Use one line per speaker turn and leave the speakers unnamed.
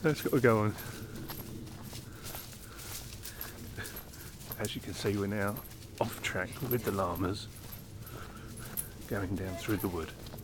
That's got to go on. As you can see, we're now off track with the llamas, going down through the wood.